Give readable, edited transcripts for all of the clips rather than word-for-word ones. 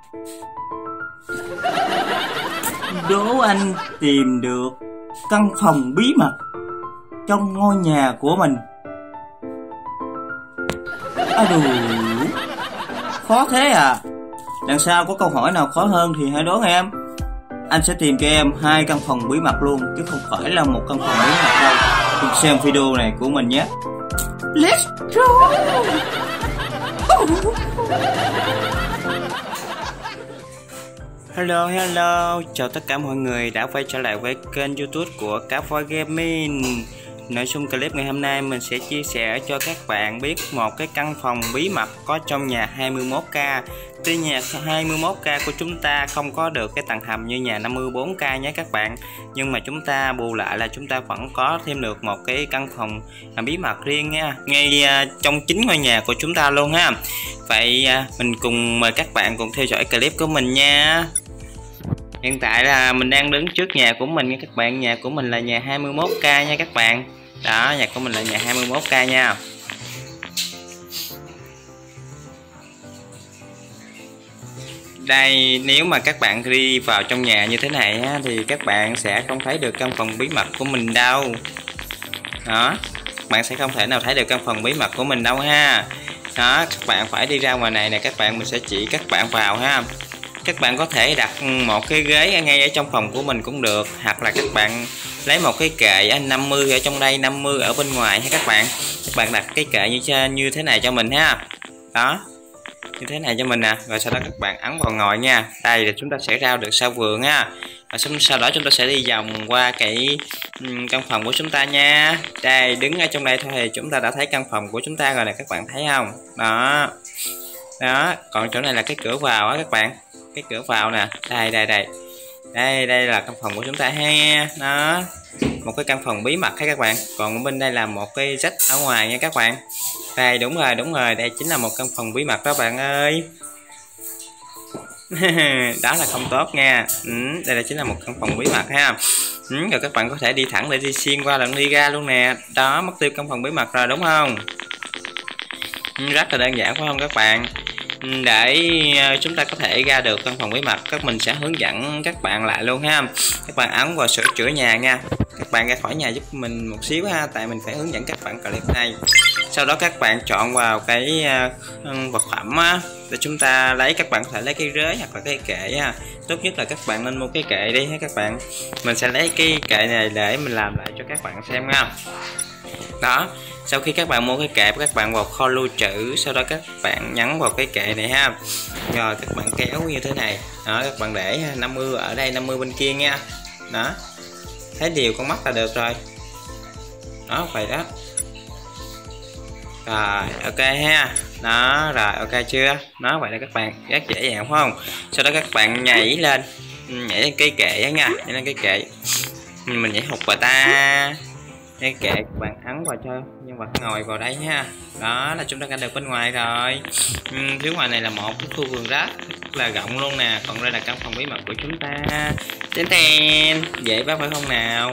Đố anh tìm được căn phòng bí mật trong ngôi nhà của mình. Đủ khó thế à? Lần sau có câu hỏi nào khó hơn thì hãy đố em. Anh sẽ tìm cho em 2 căn phòng bí mật luôn, chứ không phải là một căn phòng bí mật đâu. Cùng xem video này của mình nhé. Let's go. Hello, chào tất cả mọi người đã quay trở lại với kênh YouTube của Cá Voi Gaming. Nội dung clip ngày hôm nay mình sẽ chia sẻ cho các bạn biết một cái căn phòng bí mật có trong nhà 21K. Tuy nhà 21K của chúng ta không có được cái tầng hầm như nhà 54K nhé các bạn, nhưng mà chúng ta bù lại là chúng ta vẫn có thêm được một cái căn phòng bí mật riêng nha, ngay trong chính ngôi nhà của chúng ta luôn ha. Vậy mình cùng mời các bạn cùng theo dõi clip của mình nha. Hiện tại là mình đang đứng trước nhà của mình nha các bạn. Nhà của mình là nhà 21K nha các bạn. Đó, nhà của mình là nhà 21K nha. Đây, nếu mà các bạn đi vào trong nhà như thế này á, thì các bạn sẽ không thấy được căn phòng bí mật của mình đâu. Đó, bạn sẽ không thể nào thấy được căn phòng bí mật của mình đâu ha. Đó, các bạn phải đi ra ngoài này nè các bạn, mình sẽ chỉ các bạn vào ha. Các bạn có thể đặt một cái ghế ngay ở trong phòng của mình cũng được, hoặc là các bạn lấy một cái kệ 50 ở trong đây, 50 ở bên ngoài ha các bạn. Các bạn đặt cái kệ như thế này cho mình ha. Đó, như thế này cho mình nè. Rồi sau đó các bạn ấn vào ngồi nha. Đây là chúng ta sẽ ra được sau vườn ha. Và sau đó chúng ta sẽ đi vòng qua cái căn phòng của chúng ta nha. Đây, đứng ở trong đây thôi thì chúng ta đã thấy căn phòng của chúng ta rồi nè, các bạn thấy không? Đó. Đó, còn chỗ này là cái cửa vào á các bạn. Cái cửa vào nè. Đây là căn phòng của chúng ta ha. Đó, một cái căn phòng bí mật ha các bạn. Còn bên đây là một cái rách ở ngoài nha các bạn. Đây, đúng rồi, đây chính là một căn phòng bí mật đó bạn ơi. Đó là không tốt nha. Đây là chính là một căn phòng bí mật ha. Rồi các bạn có thể đi thẳng để đi xuyên qua lần đi ra luôn nè. Đó, mất tiêu căn phòng bí mật rồi đúng không? Rất là đơn giản phải không các bạn? Để chúng ta có thể ra được căn phòng bí mật, mình sẽ hướng dẫn các bạn lại luôn ha. Các bạn ấn vào sửa chữa nhà nha. Các bạn ra khỏi nhà giúp mình một xíu ha, tại mình phải hướng dẫn các bạn clip này. Sau đó các bạn chọn vào cái vật phẩm á, để chúng ta lấy. Các bạn có thể lấy cái rới hoặc là cái kệ ha. Tốt nhất là các bạn nên mua cái kệ đi ha các bạn. Mình sẽ lấy cái kệ này để mình làm lại cho các bạn xem ha. Đó, sau khi các bạn mua cái kệ, các bạn vào kho lưu trữ, sau đó các bạn nhấn vào cái kệ này ha. Rồi các bạn kéo như thế này. Đó, các bạn để 50 ở đây, 50 bên kia nha. Đó, thấy đều con mắt là được rồi. Đó, vậy đó. Rồi, ok ha. Đó, rồi ok chưa? Đó, vậy là các bạn rất dễ dàng phải không? Sau đó các bạn nhảy lên, nhảy lên cái kệ đó nha, nhảy lên cái kệ. Mình nhảy hụt vào ta. Cái kệ các bạn ấn vào cho nhân vật ngồi vào đây ha. Đó là chúng ta ra được bên ngoài rồi. Phía ngoài này là một cái khu vườn rất là rộng luôn nè. Còn đây là căn phòng bí mật của chúng ta. Tên dễ bác phải không nào?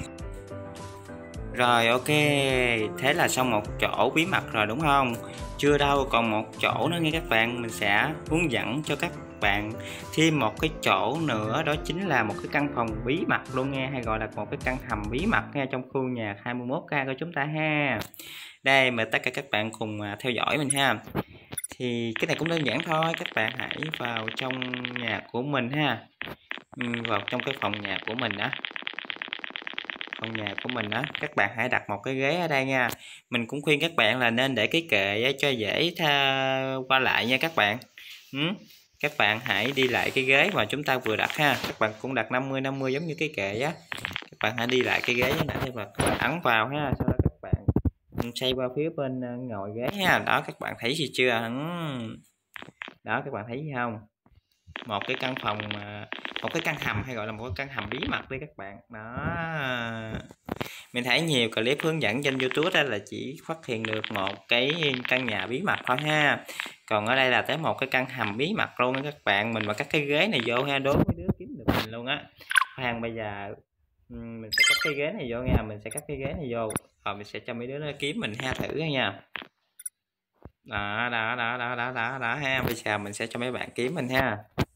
Rồi ok, thế là xong một chỗ bí mật rồi đúng không? Chưa đâu, còn một chỗ nữa nghe các bạn. Mình sẽ hướng dẫn cho các bạn thêm một cái chỗ nữa, đó chính là một cái căn phòng bí mật luôn nghe, hay gọi là một cái căn hầm bí mật nha, trong khu nhà 21K của chúng ta ha. Đây, mời tất cả các bạn cùng theo dõi mình ha. Thì cái này cũng đơn giản thôi, các bạn hãy vào trong nhà của mình ha. Vào trong cái phòng nhà của mình đó. Phòng nhà của mình đó, các bạn hãy đặt một cái ghế ở đây nha. Mình cũng khuyên các bạn là nên để cái kệ cho dễ qua lại nha các bạn. Các bạn hãy đi lại cái ghế mà chúng ta vừa đặt ha. Các bạn cũng đặt 50-50 giống như cái kệ á. Các bạn hãy đi lại cái ghế như nãy và các bạn ấn vào ha. Sau đó các bạn xoay qua phía bên ngồi ghế ha. Đó, các bạn thấy gì chưa? Đó, các bạn thấy gì không? Một cái căn phòng, một cái căn hầm, hay gọi là một cái căn hầm bí mật đi các bạn. Đó, mình thấy nhiều clip hướng dẫn trên YouTube đó là chỉ phát hiện được một cái căn nhà bí mật thôi ha. Còn ở đây là tới một cái căn hầm bí mật luôn đó các bạn. Mình mà cắt cái ghế này vô ha, đố mấy đứa kiếm được mình luôn á. Khoan, bây giờ mình sẽ cắt cái ghế này vô nha. Mình sẽ cắt cái ghế này vô, rồi mình sẽ cho mấy đứa nó kiếm mình ha, thử nha. Đó ha. Bây giờ mình sẽ cho mấy bạn kiếm mình ha.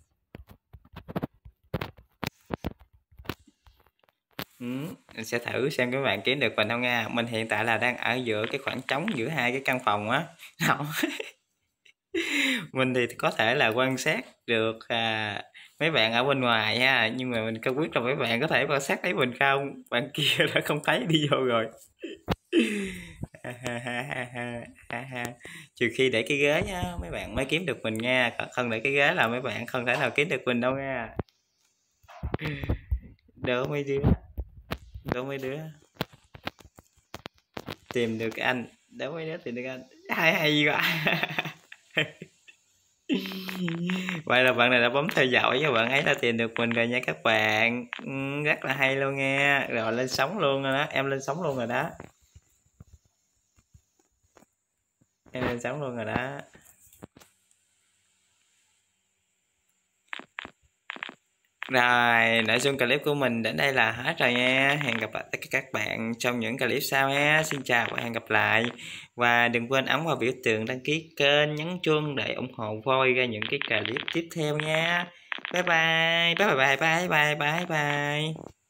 Mình sẽ thử xem các bạn kiếm được mình không nha. Mình hiện tại là đang ở giữa cái khoảng trống giữa hai cái căn phòng á. Mình thì có thể là quan sát được mấy bạn ở bên ngoài ha, nhưng mà mình không biết là mấy bạn có thể quan sát thấy mình không. Bạn kia đã không thấy đi vô rồi. Trừ khi để cái ghế á, mấy bạn mới kiếm được mình nha. Còn không để cái ghế là mấy bạn không thể nào kiếm được mình đâu nha. Đỡ mấy đứa, đỡ mấy đứa tìm được anh, đỡ mấy đứa tìm được anh. Hay quá. Vậy là bạn này đã bấm theo dõi và bạn ấy đã tìm được mình rồi nha các bạn. Rất là hay luôn nha. Rồi lên sóng luôn rồi đó, em lên sóng luôn rồi đó. Em lên sóng luôn rồi đó. Rồi, nội dung clip của mình đến đây là hết rồi nha. Hẹn gặp lại tất cả các bạn trong những clip sau ha. Xin chào và hẹn gặp lại. Và đừng quên ấn vào biểu tượng đăng ký kênh, nhấn chuông để ủng hộ Voi ra những cái clip tiếp theo nha. Bye bye. Bye bye bye bye bye bye bye.